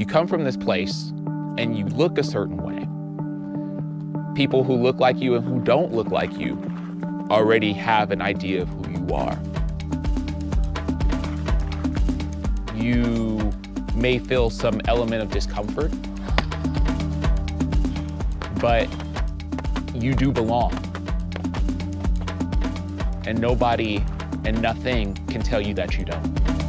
you come from this place and you look a certain way, people who look like you and who don't look like you already have an idea of who you are. You may feel some element of discomfort, but you do belong. And nobody and nothing can tell you that you don't.